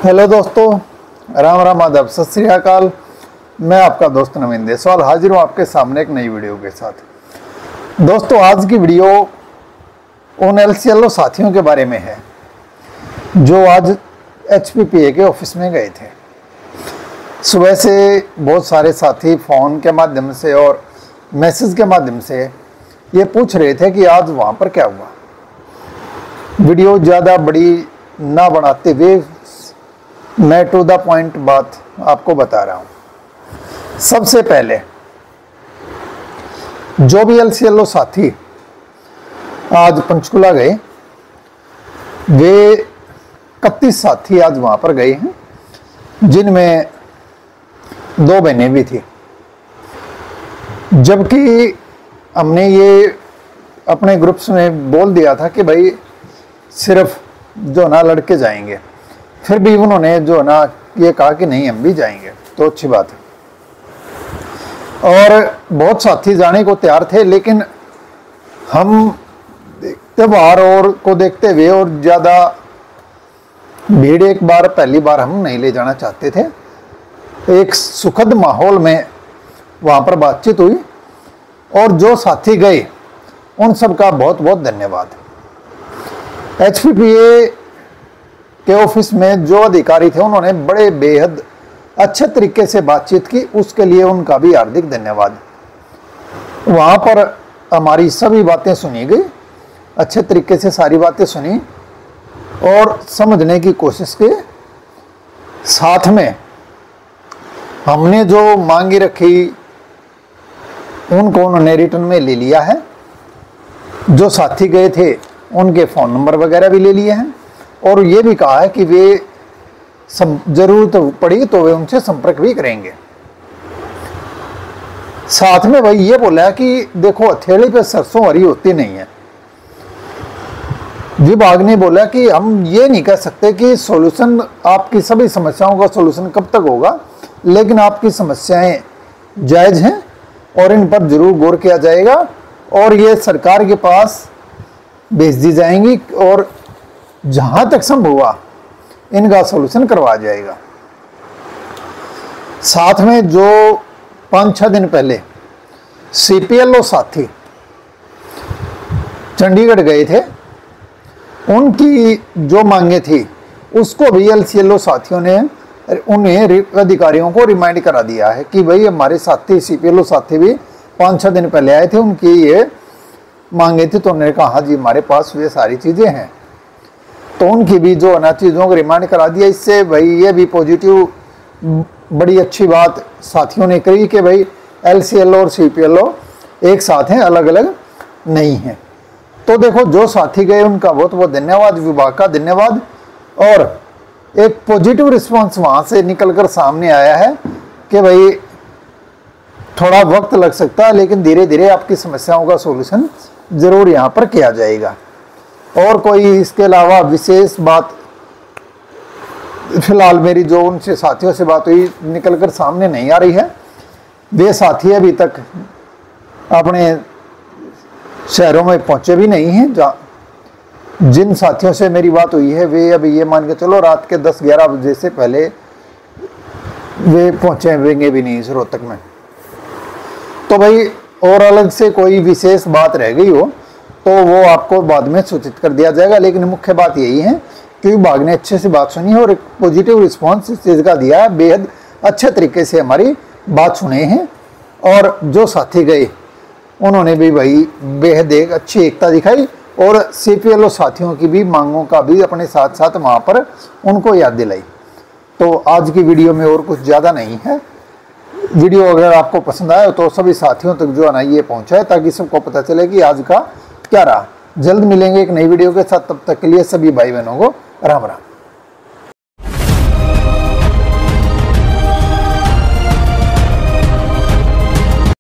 Hello दोस्तों, राम राम, आदाब, सत श्री अकाल। मैं आपका दोस्त नवीन देसवाल हाजिर हूँ आपके सामने एक नई वीडियो के साथ। दोस्तों, आज की वीडियो उन LCLO साथियों के बारे में है जो आज HPPA के ऑफिस में गए थे। सुबह से बहुत सारे साथी फ़ोन के माध्यम से और मैसेज के माध्यम से ये पूछ रहे थे कि आज वहाँ पर क्या हुआ। वीडियो ज़्यादा बड़ी ना बनाते हुए मैं टू द पॉइंट बात आपको बता रहा हूं। सबसे पहले जो भी LCLO साथी आज पंचकुला गए, वे 31 साथी आज वहां पर गए हैं, जिनमें 2 बहनें भी थी। जबकि हमने ये अपने ग्रुप्स में बोल दिया था कि भाई सिर्फ जो ना लड़के जाएंगे, फिर भी उन्होंने जो ना ये कहा कि नहीं हम भी जाएंगे, तो अच्छी बात है। और बहुत साथी जाने को तैयार थे, लेकिन हम त्यौहार और को देखते हुए और ज़्यादा भीड़ पहली बार हम नहीं ले जाना चाहते थे। एक सुखद माहौल में वहाँ पर बातचीत हुई और जो साथी गए उन सब का बहुत बहुत धन्यवाद। HPPA के ऑफिस में जो अधिकारी थे उन्होंने बड़े बेहद अच्छे तरीके से बातचीत की, उसके लिए उनका भी हार्दिक धन्यवाद। वहाँ पर हमारी सभी बातें सुनी गई, अच्छे तरीके से सारी बातें सुनी और समझने की कोशिश की। साथ में हमने जो मांगी रखी उनको उन्होंने रिटर्न में ले लिया है। जो साथी गए थे उनके फ़ोन नंबर वगैरह भी ले लिए हैं और ये भी कहा है कि वे जरूरत पड़ी तो वे उनसे संपर्क भी करेंगे। साथ में भाई ये बोला है कि देखो, हथेली पे सरसों हरी होती नहीं है। विभाग ने बोला कि हम ये नहीं कह सकते कि सॉल्यूशन, आपकी सभी समस्याओं का सॉल्यूशन कब तक होगा, लेकिन आपकी समस्याएं जायज़ हैं और इन पर जरूर गौर किया जाएगा और ये सरकार के पास भेज दी जाएंगी और जहां तक संभव हुआ इनका सॉल्यूशन करवा जाएगा। साथ में जो 5-6 दिन पहले CPLO साथी चंडीगढ़ गए थे, उनकी जो मांगे थी उसको भी LCLO साथियों ने उन्हें अधिकारियों को रिमाइंड करा दिया है कि भाई हमारे साथी CPLO साथी भी 5-6 दिन पहले आए थे, उनकी ये मांगे थी, तो उन्होंने कहा हाँ जी हमारे पास वे सारी चीज़ें हैं, तो उनकी भी जो अना चीज़ों को रिमाइंड करा दिया। इससे भाई ये भी पॉजिटिव बड़ी अच्छी बात साथियों ने कही कि भाई LCLO और CPLO एक साथ हैं, अलग अलग नहीं हैं। तो देखो, जो साथी गए उनका बहुत बहुत धन्यवाद, विभाग का धन्यवाद। और एक पॉजिटिव रिस्पांस वहाँ से निकल कर सामने आया है कि भाई थोड़ा वक्त लग सकता है, लेकिन धीरे धीरे आपकी समस्याओं का सॉल्यूशन ज़रूर यहाँ पर किया जाएगा। और कोई इसके अलावा विशेष बात फिलहाल मेरी जो उनसे साथियों से बात हुई निकल कर सामने नहीं आ रही है। वे साथी अभी तक अपने शहरों में पहुँचे भी नहीं हैं। जिन साथियों से मेरी बात हुई है वे अभी ये मान के चलो रात के 10-11 बजे से पहले वे पहुँचे भी नहीं इस रोहतक में। तो भाई और अलग से कोई विशेष बात रह गई हो तो वो आपको बाद में सूचित कर दिया जाएगा, लेकिन मुख्य बात यही है कि विभाग ने अच्छे से बात सुनी है और एक पॉजिटिव रिस्पांस इस चीज़ का दिया है। बेहद अच्छे तरीके से हमारी बात सुने हैं और जो साथी गए उन्होंने भी भाई बेहद एक अच्छी एकता दिखाई और CPLO साथियों की भी मांगों का भी अपने साथ साथ वहाँ पर उनको याद दिलाई। तो आज की वीडियो में और कुछ ज़्यादा नहीं है। वीडियो अगर आपको पसंद आए तो सभी साथियों तक जो है ना ये पहुँचाए, ताकि सबको पता चले कि आज का क्या रहा। जल्द मिलेंगे एक नई वीडियो के साथ, तब तक के लिए सभी भाई बहनों को राम राम।